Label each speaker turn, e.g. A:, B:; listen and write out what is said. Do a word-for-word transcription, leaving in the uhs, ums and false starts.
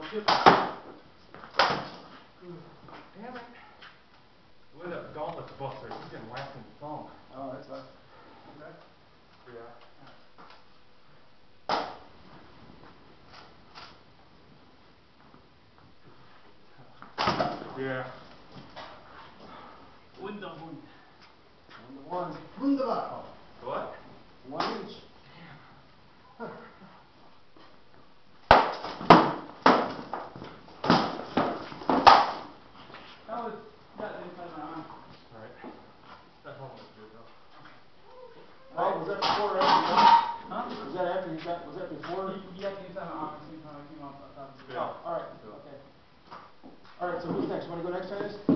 A: Yep. Damn it. The way that gauntlet's busted, he's getting whacked in the thumb.
B: Oh, that's fine.
A: Okay. Yeah. Yeah.
B: Wunderhund. One to one.
C: Wunderbar.
A: What?
B: One each.
C: That was that inside my arm.
A: Alright. That helmet was good though.
B: Oh, was that before or after you got?
C: Huh?
B: Was that after you got? Was that before?
C: He, he got the inside my arm. At the same time I came off. I thought it was
A: Yeah.
B: Oh, all right. Okay. All right. So who's next? Want to go next, Titus?